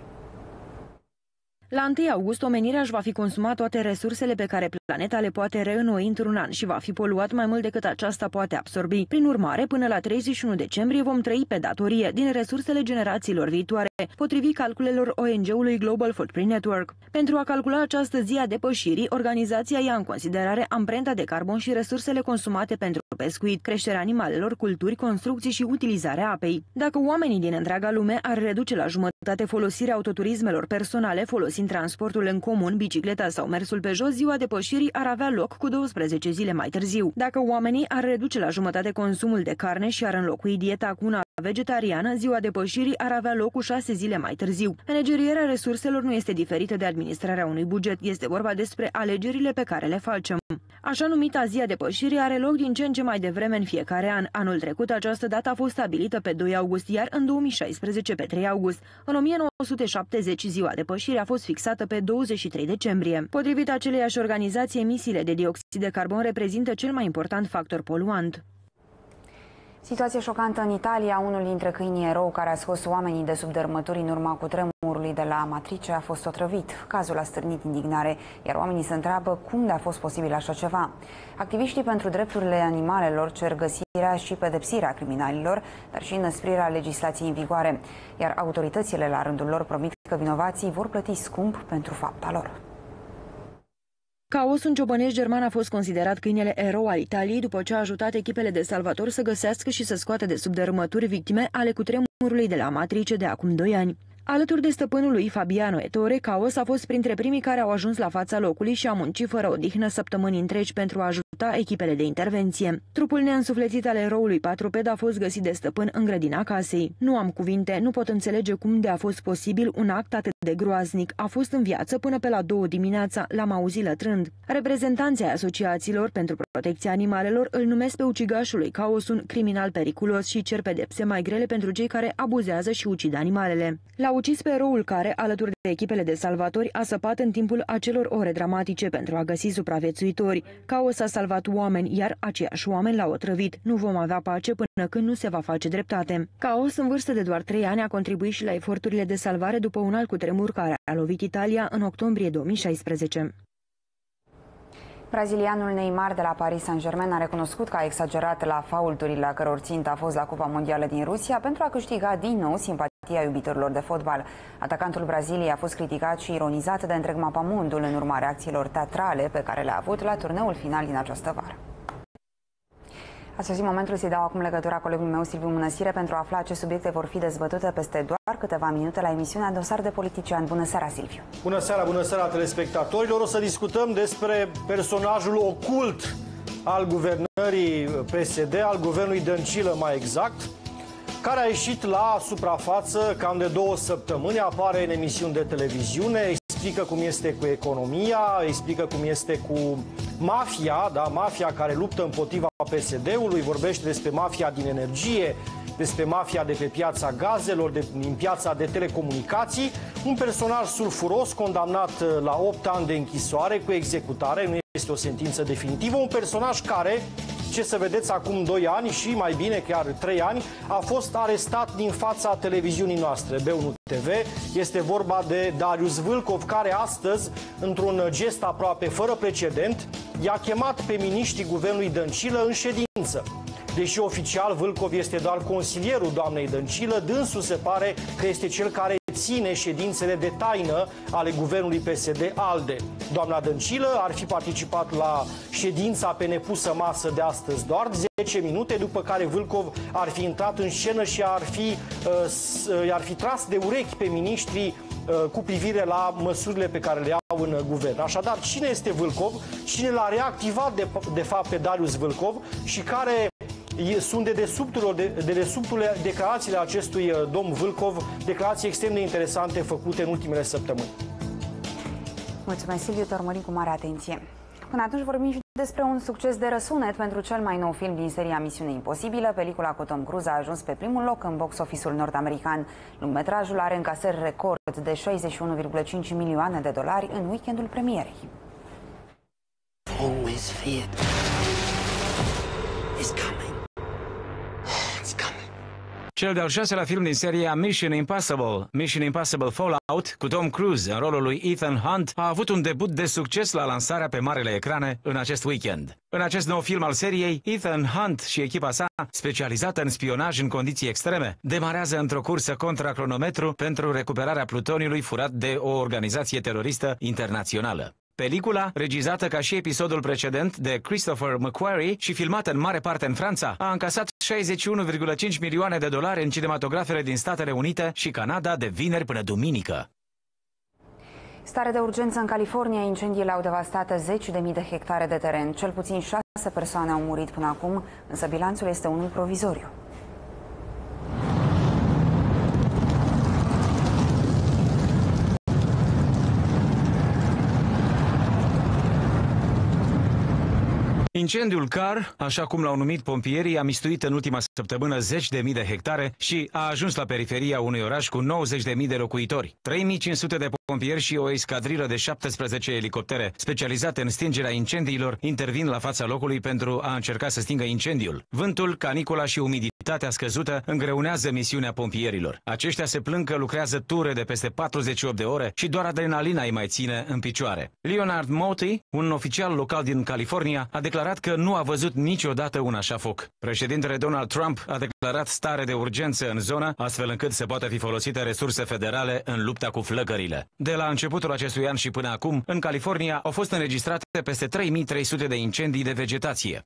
La întâi august, omenirea își va fi consumat toate resursele pe care planeta le poate reînnoi într-un an și va fi poluat mai mult decât aceasta poate absorbi. Prin urmare, până la treizeci și unu decembrie vom trăi pe datorie din resursele generațiilor viitoare, potrivit calculelor O N G-ului Global Footprint Network. Pentru a calcula această zi a depășirii, organizația ia în considerare amprenta de carbon și resursele consumate pentru pescuit, creșterea animalelor, culturi, construcții și utilizarea apei. Dacă oamenii din întreaga lume ar reduce la jumătate folosirea autoturismelor personale folosind transportul în comun, bicicleta sau mersul pe jos, ziua depășirii ar avea loc cu douăsprezece zile mai târziu. Dacă oamenii ar reduce la jumătate consumul de carne și ar înlocui dieta cu una vegetariană, ziua depășirii ar avea loc cu șase zile mai târziu. Managerierea resurselor nu este diferită de administrarea unui buget, este vorba despre alegerile pe care le facem. Așa numita zi a depășirii are loc din ce în ce mai devreme în fiecare an. Anul trecut această dată a fost stabilită pe doi august, iar în două mii șaisprezece pe trei august. În o mie nouă sute șaptezeci ziua depășirii a fost fixată pe douăzeci și trei decembrie. Potrivit aceleiași organizații, emisiile de dioxid de carbon reprezintă cel mai important factor poluant. Situație șocantă în Italia. Unul dintre câinii erou care a scos oamenii de sub dărâmături în urma cutremurului de la Matrice a fost otrăvit. Cazul a stârnit indignare, iar oamenii se întreabă cum de a fost posibil așa ceva. Activiștii pentru drepturile animalelor cer găsirea și pedepsirea criminalilor, dar și înăsprirea legislației în vigoare, iar autoritățile la rândul lor promit că vinovații vor plăti scump pentru fapta lor. Caos, un ciobăneș german, a fost considerat câinele erou al Italiei după ce a ajutat echipele de salvatori să găsească și să scoată de sub dărâmături victime ale cutremurului de la Matrice de acum doi ani. Alături de stăpânul lui Fabiano Ettore, Caos a fost printre primii care au ajuns la fața locului și a muncit fără odihnă săptămâni întregi pentru a ajuta echipele de intervenție. Trupul neînsuflețit al eroului patruped a fost găsit de stăpân în grădina casei. Nu am cuvinte, nu pot înțelege cum de a fost posibil un act atât de groaznic. A fost în viață până pe la două dimineața, l-am auzit lătrând. Reprezentanții asociațiilor pentru protecția animalelor îl numesc pe ucigașul lui Caos un criminal periculos și cer pedepse mai grele pentru cei care abuzează și ucid animalele. L-a ucis pe eroul care, alături de echipele de salvatori, a săpat în timpul acelor ore dramatice pentru a găsi supraviețuitori. Caos a salvat oameni, iar aceiași oameni l-au otrăvit. Nu vom avea pace până când nu se va face dreptate. Caos, în vârstă de doar trei ani, a contribuit și la eforturile de salvare după un alt cutremur care a lovit Italia în octombrie două mii șaisprezece. Brazilianul Neymar de la Paris Saint-Germain a recunoscut că a exagerat la faulturile a căror țintă a fost la Cupa Mondială din Rusia pentru a câștiga din nou simpatia iubitorilor de fotbal. Atacantul Braziliei a fost criticat și ironizat de întreg mapamondul în urma reacțiilor teatrale pe care le-a avut la turneul final din această vară. A sosit momentul să-i dau acum legătura colegului meu, Silviu Mănăsire, pentru a afla ce subiecte vor fi dezbătute peste doar câteva minute la emisiunea Dosar de Politician. Bună seara, Silviu! Bună seara, bună seara telespectatorilor! O să discutăm despre personajul ocult al guvernării P S D, al guvernului Dăncilă mai exact, care a ieșit la suprafață cam de două săptămâni, apare în emisiuni de televiziune, explică cum este cu economia, explică cum este cu mafia, da, mafia care luptă împotriva P S D-ului, vorbește despre mafia din energie, despre mafia de pe piața gazelor, de, din piața de telecomunicații, un personaj sulfuros condamnat la opt ani de închisoare cu executare, nu este o sentință definitivă, un personaj care, ce să vedeți, acum doi ani și mai bine chiar trei ani, a fost arestat din fața televiziunii noastre, B unu T V. Este vorba de Darius Vâlcov, care astăzi, într-un gest aproape fără precedent, i-a chemat pe miniștrii guvernului Dăncilă în ședință. Deși oficial Vâlcov este doar consilierul doamnei Dăncilă, dânsul se pare că este cel care ține ședințele de taină ale guvernului P S D-ALDE. Doamna Dăncilă ar fi participat la ședința pe nepusă masă de astăzi doar zece minute, după care Vâlcov ar fi intrat în scenă și ar fi, uh, ar fi tras de urechi pe miniștrii uh, cu privire la măsurile pe care le iau în guvern. Așadar, cine este Vâlcov? Cine l-a reactivat de, de fapt pe Darius Vâlcov și care sunt de desubturile, de, de desubturile declarațiile acestui domn Vâlcov, declarații extrem de interesante făcute în ultimele săptămâni. Mulțumesc, Silviu, te urmărim cu mare atenție. Până atunci vorbim și despre un succes de răsunet pentru cel mai nou film din seria Misiune Imposibilă. Pelicula cu Tom Cruise a ajuns pe primul loc în box office-ul nord-american. Lungmetrajul are încasări record de șaizeci și unu virgulă cinci milioane de dolari în weekendul premierei. Always fear is coming. Cel de-al șaselea film din seria Mission Impossible, Mission Impossible Fallout, cu Tom Cruise în rolul lui Ethan Hunt, a avut un debut de succes la lansarea pe marele ecrane în acest weekend. În acest nou film al seriei, Ethan Hunt și echipa sa, specializată în spionaj în condiții extreme, demarează într-o cursă contra cronometru pentru recuperarea plutoniului furat de o organizație teroristă internațională. Pelicula, regizată ca și episodul precedent de Christopher McQuarrie și filmată în mare parte în Franța, a încasat șaizeci și unu virgulă cinci milioane de dolari în cinematografele din Statele Unite și Canada de vineri până duminică. Stare de urgență în California, incendiile au devastat zeci de mii de hectare de teren. Cel puțin șase persoane au murit până acum, însă bilanțul este unul provizoriu. Incendiul Carr, așa cum l-au numit pompierii, a mistuit în ultima săptămână zeci de mii de hectare și a ajuns la periferia unui oraș cu nouăzeci de mii de locuitori. trei mii cinci sute de pompieri și o escadrilă de șaptesprezece elicoptere specializate în stingerea incendiilor intervin la fața locului pentru a încerca să stingă incendiul. Vântul, canicula și umiditatea scăzută îngreunează misiunea pompierilor. Aceștia se plâng că lucrează ture de peste patruzeci și opt de ore și doar adrenalina îi mai ține în picioare. Leonard Moty, un oficial local din California, a declarat că nu a văzut niciodată un așa foc. Președintele Donald Trump a declarat stare de urgență în zonă, astfel încât să poată fi folosite resurse federale în lupta cu flăcările. De la începutul acestui an și până acum, în California au fost înregistrate peste trei mii trei sute de incendii de vegetație.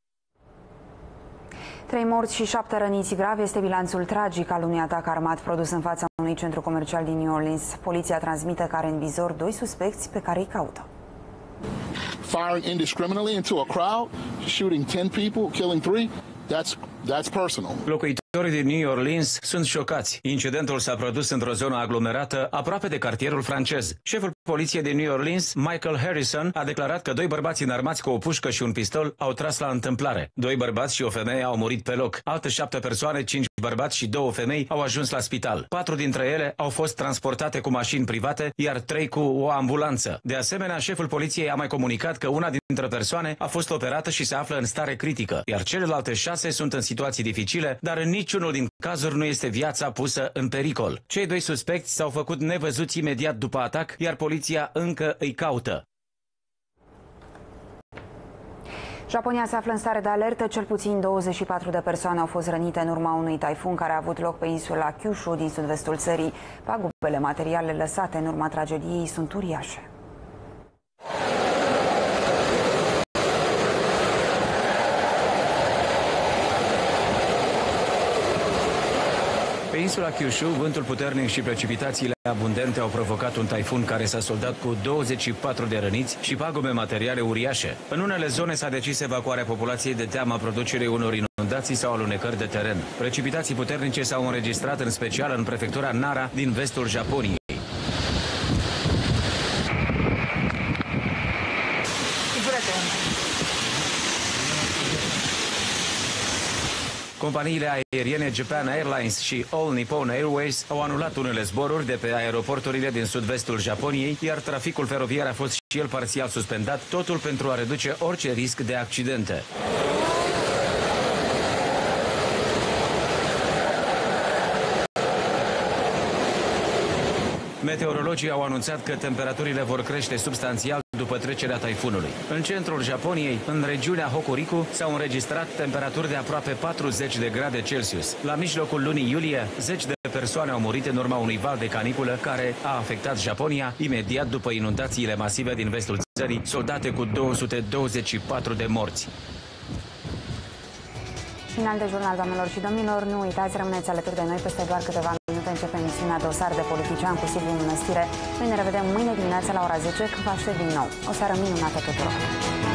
Trei morți și șapte răniți gravi este bilanțul tragic al unui atac armat produs în fața unui centru comercial din New Orleans. Poliția transmite că are în vizor doi suspecți pe care îi caută. Firing indiscriminately into a crowd, shooting ten people, killing three, that's that's personal. Locuitorii din New Orleans sunt șocați. Incidentul s-a produs într-o zonă aglomerată aproape de cartierul francez. Șeful poliției din New Orleans, Michael Harrison, a declarat că doi bărbați înarmați cu o pușcă și un pistol au tras la întâmplare. Doi bărbați și o femeie au murit pe loc. Alte șapte persoane, cinci bărbați și două femei, au ajuns la spital. Patru dintre ele au fost transportate cu mașini private, iar trei cu o ambulanță. De asemenea, șeful poliției a mai comunicat că una dintre persoane a fost operată și se află în stare critică, iar celelalte șase sunt în situații dificile, dar în niciunul din cazuri nu este viața pusă în pericol. Cei doi suspecți s-au făcut nevăzuți imediat după atac, iar poliția încă îi caută. Japonia se află în stare de alertă. Cel puțin douăzeci și patru de persoane au fost rănite în urma unui taifun care a avut loc pe insula Kyushu din sud-vestul țării. Pagubele materiale lăsate în urma tragediei sunt uriașe. Pe insula Kyushu, vântul puternic și precipitațiile abundente au provocat un taifun care s-a soldat cu douăzeci și patru de răniți și pagube materiale uriașe. În unele zone s-a decis evacuarea populației de teama producerii unor inundații sau alunecări de teren. Precipitații puternice s-au înregistrat în special în prefectura Nara din vestul Japoniei. Companiile aeriene Japan Airlines și All Nippon Airways au anulat unele zboruri de pe aeroporturile din sud-vestul Japoniei, iar traficul feroviar a fost și el parțial suspendat, totul pentru a reduce orice risc de accidente. Meteorologii au anunțat că temperaturile vor crește substanțial după trecerea taifunului. În centrul Japoniei, în regiunea Hokuriku, s-au înregistrat temperaturi de aproape patruzeci de grade Celsius. La mijlocul lunii iulie, zeci de persoane au murit în urma unui val de caniculă care a afectat Japonia imediat după inundațiile masive din vestul țării, soldate cu două sute douăzeci și patru de morți. Final de jurnal, doamnelor și domnilor. Nu uitați, rămâneți alături de noi. Peste doar câteva minute începe emisiunea Dosar de politician cu Silviu Mănăstire. Noi ne revedem mâine dimineața la ora zece, când vă aștept din nou. O seară minunată tuturor!